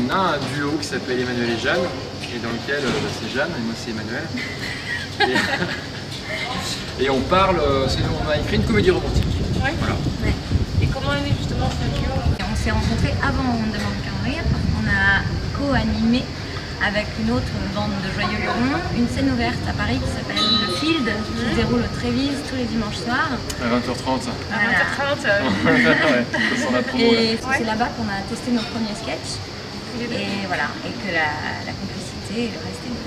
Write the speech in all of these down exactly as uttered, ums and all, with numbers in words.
on a un duo qui s'appelle Emmanuel et Jeanne, et dans lequel euh, bah, c'est Jeanne et moi c'est Emmanuel. Et, et on parle, euh, on a écrit une comédie romantique. Ouais. Voilà. Ouais. Et comment est né justement ce duo? On s'est rencontrés avant On ne demande qu'à en rire. On a co-animé avec une autre bande de joyeux lurons une scène ouverte à Paris qui s'appelle Le Field, qui se déroule au Trévise tous les dimanches soirs. À vingt heures trente. À vingt heures trente. Ouais, ça sent la promo, et là. c'est là-bas qu'on a testé nos premiers sketchs. Et voilà, et que la, la complicité et le reste est.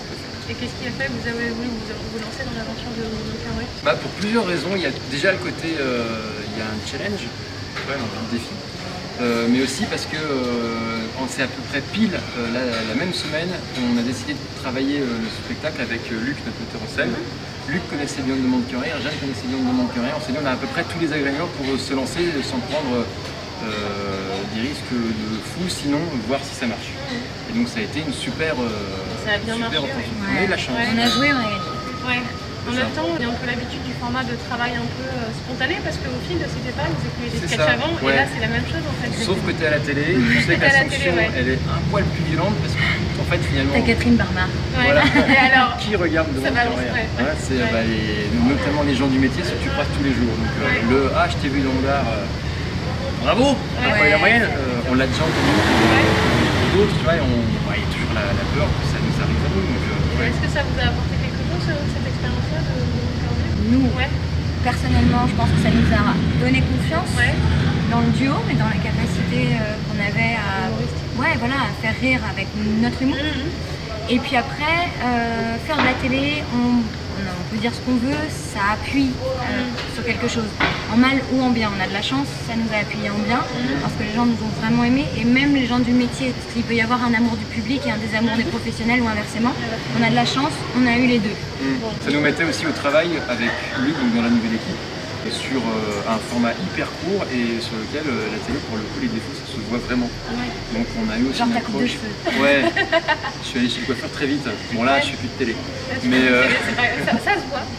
Et qu'est-ce qui a fait que vous avez voulu vous, vous lancer dans l'aventure de Qu'un rire? Bah, pour plusieurs raisons. Il y a déjà le côté, euh, il y a un challenge, ouais, un défi. Euh, mais aussi parce que euh, c'est à peu près pile euh, la, la même semaine on a décidé de travailler euh, le spectacle avec euh, Luc, notre metteur en scène. Mm-hmm. Luc connaissait bien On ne demande qu'à en rire, Jeanne connaissait bien On ne demande qu'à en rire. On s'est dit on a à peu près tous les ingrédients pour euh, se lancer sans prendre euh, des risques de fou, sinon voir si ça marche. Mm-hmm. Et donc ça a été une super, euh, ça a bien super marché, opportunité. Ouais. On a eu la chance. Ouais. On a joué, on a gagné. Ouais. En même temps, il y a un peu l'habitude du format de travail un peu euh, spontané parce qu'au fil de c'était pas, vous écrivez des sketchs avant ouais. et là c'est la même chose en fait. Sauf que tu es à la télé, je sais que la sanction ouais. elle est un poil plus violente parce qu'en fait finalement... T'as Catherine Barma. Ouais. Voilà. Et alors, qui regarde devant ça Qu'un rire ouais. ouais, c'est ouais. bah, les, notamment les gens du métier, ce que tu croises tous les jours. Donc ouais. euh, le « Ah, je t'ai vu dans le bar, euh, bravo ouais. Ouais. La moyenne, euh, on l'a déjà entendu. Ouais. D'autres, tu vois, on, bah, il y a toujours la, la peur que ça nous arrive à nous. Euh, ouais. Est-ce que ça vous a apporté quelque chose cette expérience-là de... Nous, ouais. Personnellement, je pense que ça nous a donné confiance ouais. dans le duo, mais dans la capacité euh, qu'on avait à, ouais, voilà, à faire rire avec notre humour. Mm-hmm. Et puis après, euh, faire de la télé, on, on peut dire ce qu'on veut, ça appuie euh, mm-hmm. sur quelque chose. En mal ou en bien, on a de la chance, ça nous a appuyé en bien, mm-hmm. parce que les gens nous ont vraiment aimés, et même les gens du métier, parce qu'il peut y avoir un amour du public et un désamour des professionnels ou inversement. On a de la chance, on a eu les deux. Mm. Ça nous mettait aussi au travail avec Luc, donc dans la nouvelle équipe, sur euh, un format hyper court et sur lequel euh, la télé, pour le coup, les défauts, ça se voit vraiment. Ouais. Donc on a eu aussi genre une accroche. Ouais, je suis allé chez le coiffeur très vite. Bon là, ouais. je suis plus de télé. Mais euh... ça, ça se voit.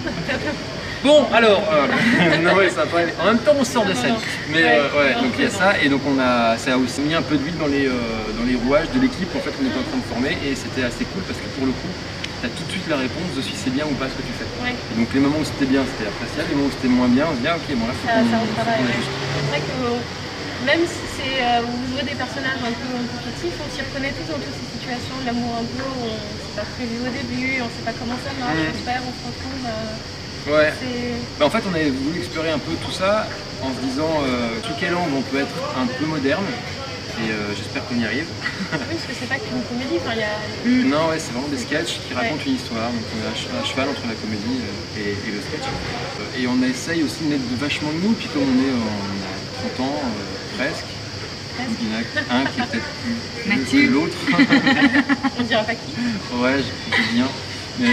Bon, alors, euh, non, ouais, ça pas... en même temps, on sort de scène. Mais ouais, euh, ouais donc il y a ça, et donc on a, ça a aussi mis un peu d'huile dans les euh, dans les rouages de l'équipe en fait qu'on était en train de former, et c'était assez cool parce que pour le coup, tu as tout de suite la réponse de si c'est bien ou pas ce que tu fais. Ouais. Et donc les moments où c'était bien, c'était appréciable, les moments où c'était moins bien, on se dit ah, ok, bon là, faut qu'on ajuste. C'est vrai que même si c'est euh, vous jouez des personnages un peu, un peu fictifs, on s'y reconnaît tous dans toutes ces situations, l'amour un peu, on ne s'est pas prévu au début, on ne sait pas comment ça marche, mmh. on se perd, on se retrouve. Euh, ouais. Bah, en fait, on avait voulu explorer un peu tout ça en se disant euh, sous quel angle on peut être un peu moderne. Et euh, j'espère qu'on y arrive. Oui, parce que c'est pas qu'une comédie, enfin, y a... mmh. Non, ouais, c'est vraiment des sketchs qui racontent ouais. une histoire. Donc on est à cheval entre la comédie et, et le sketch. Et on essaye aussi de mettre vachement de nous, puis comme on est on a trente ans, euh, presque, presque. Il y en a un qui est peut-être plus vieux que l'autre. On dira pas qui. Ouais, je dis bien. Mais,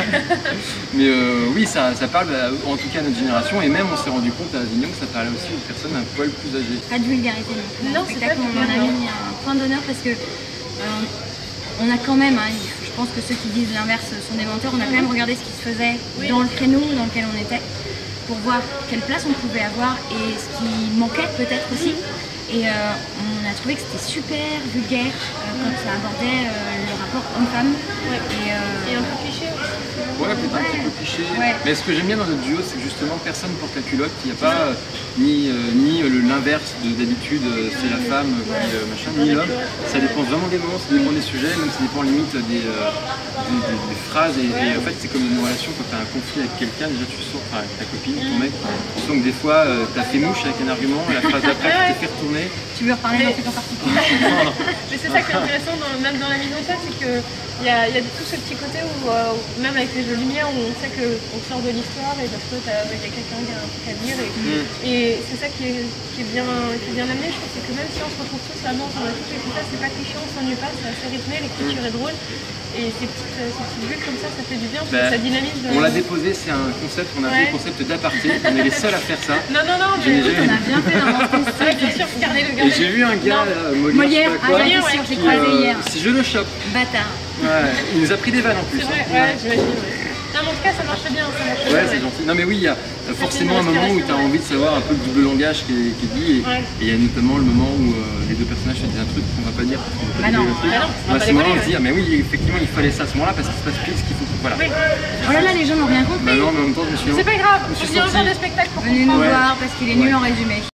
mais euh, oui, ça, ça parle à, en tout cas à notre génération, et même on s'est rendu compte à Avignon que ça parlait aussi aux personnes un poil plus âgées. Pas de vulgarité non. Non, c'est pas on en a mis un point d'honneur parce que euh, on a quand même, hein, je pense que ceux qui disent l'inverse sont des menteurs, on a quand même regardé ce qui se faisait oui. dans le créneau dans lequel on était pour voir quelle place on pouvait avoir et ce qui manquait peut-être aussi. Et euh, on a trouvé que c'était super vulgaire euh, quand ça abordait euh, le rapport homme-femme. Ouais. Et, euh... et un peu cliché aussi. Ouais, peut-être ouais. un petit peu cliché. Ouais. Mais ce que j'aime bien dans notre duo, c'est que justement personne porte la culotte. Il n'y a pas euh, ni, euh, ni euh, l'inverse d'habitude, euh, c'est la femme qui euh, machin, ni l'homme. Ça dépend vraiment des moments, ça dépend des sujets, même ça dépend limite des, euh, des, des, des phrases. Et, et en fait, c'est comme une relation quand tu as un conflit avec quelqu'un, déjà tu sens, enfin avec ta copine, ton mec, tu sens que des fois euh, tu as fait mouche avec un argument, et la phrase d'après tu t'es fait retourner. Tu veux reparler d'un truc en particulier? Mais c'est ça qui est intéressant, dans, même dans la mise en scène, c'est qu'il y a, y a tout ce petit côté où, euh, même avec les jeux de lumière, où on sait qu'on sort de l'histoire et parce qu'il y a quelqu'un qui a un truc à dire. Et, mm. et c'est ça qui est, qui, est bien, qui est bien amené, je trouve, c'est que même si on se retrouve tous là-dedans, on a tous écouté ça, c'est pas cliché, on s'ennuie pas, c'est assez rythmé, l'écriture mm. est drôle. Et ces petites, ces petites bulles comme ça, ça fait du bien, bah, ça dynamise. De... On l'a déposé, c'est un concept, on a ouais. fait le concept d'aparté, on est les seuls à faire ça. Non, non, non, mais écoute, on a bien fait d'inventer ça. Bien sûr, regardez le gars. Et j'ai vu un gars, là, Molière, Molière, je sais pas quoi, ah, bien sûr, j'ai croisé euh, hier. Si je le chope. Bâtard. Ouais, il nous a pris des vannes en plus. C'est vrai, hein. ouais, j'imagine. Ouais. Non, mais en tout cas, ça marche bien. Ça marche ouais, bien, c'est gentil. non mais oui, il y a forcément un moment où tu as envie de savoir un peu le double langage qui est, qui est dit, et ouais. il y a notamment le moment où euh, les deux personnages se disent un truc qu'on va pas dire. Pas bah non, bah non, à ce moment-là, on se dit, ah mais oui, effectivement, il fallait ça à ce moment-là parce qu'il se passe pile ce qu'il faut. Voilà. Oui. Oh là là, les gens n'ont rien compris. Bah non, mais en même temps, je me suis C'est pas grave, je me suis on vient senti- faire des spectacles pour Venez nous comprendre. voir parce qu'il est nul Ouais. en résumé.